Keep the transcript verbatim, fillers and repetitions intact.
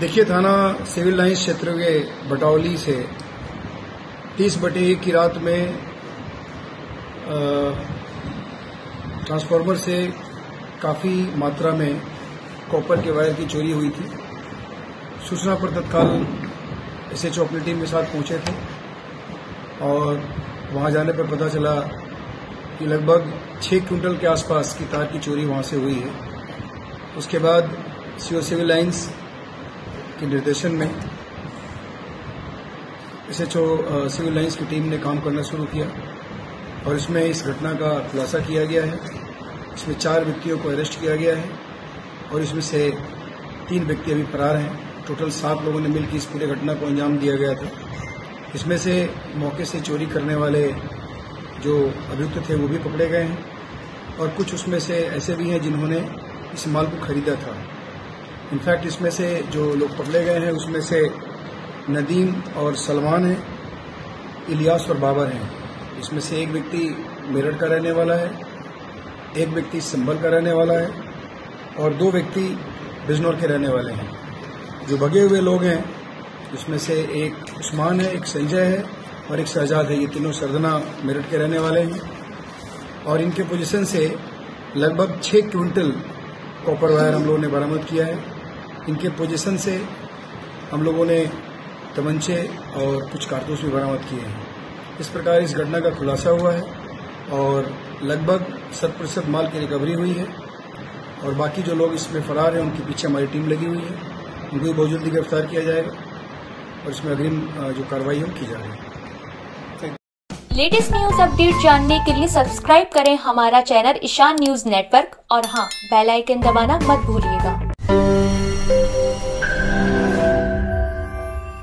देखिए, थाना civil lines क्षेत्र के बटौली से तीस बटे एक की रात में ट्रांसफार्मर से काफ़ी मात्रा में कॉपर के वायर की चोरी हुई थी। सूचना पर तत्काल एसएचओ अपनी टीम के साथ पहुंचे थे और वहां जाने पर पता चला कि लगभग छह क्विंटल के आसपास की तार की चोरी वहां से हुई है। उसके बाद सीओ सिविल लाइंस के निर्देशन में एसएचओ सिविल लाइंस की टीम ने काम करना शुरू किया और इसमें इस घटना का खुलासा किया गया है। इसमें चार व्यक्तियों को अरेस्ट किया गया है और इसमें से तीन व्यक्ति अभी फरार हैं। टोटल सात लोगों ने मिलकर इस पूरे घटना को अंजाम दिया गया था। इसमें से मौके से चोरी करने वाले जो अभियुक्त थे वो भी पकड़े गए हैं और कुछ उसमें से ऐसे भी हैं जिन्होंने इस माल को खरीदा था। इनफैक्ट इसमें से जो लोग पकड़े गए हैं उसमें से नदीम और सलमान हैं, इलियास और बाबर हैं। इसमें से एक व्यक्ति मेरठ का रहने वाला है, एक व्यक्ति संभल का रहने वाला है और दो व्यक्ति बिजनौर के रहने वाले हैं। जो भगे हुए लोग हैं इसमें से एक उस्मान है, एक संजय है और एक शहजाद है। ये तीनों सरदना मेरठ के रहने वाले हैं और इनके पोजीशन से लगभग छह क्विंटल कॉपर वायर हम लोगों ने बरामद किया है। इनके पोजीशन से हम लोगों ने तमंचे और कुछ कारतूस भी बरामद किए हैं। इस प्रकार इस घटना का खुलासा हुआ है और लगभग शत प्रतिशत माल की रिकवरी हुई है और बाकी जो लोग इसमें फरार हैं उनके पीछे हमारी टीम लगी हुई है। उनको भी बहुत जल्दी गिरफ्तार किया जाएगा और इसमें अग्रिम जो कार्रवाई है वो की जा रही है। लेटेस्ट न्यूज अपडेट जानने के लिए सब्सक्राइब करें हमारा चैनल ईशान न्यूज नेटवर्क और हाँ, बेल आइकन दबाना मत भूलिएगा।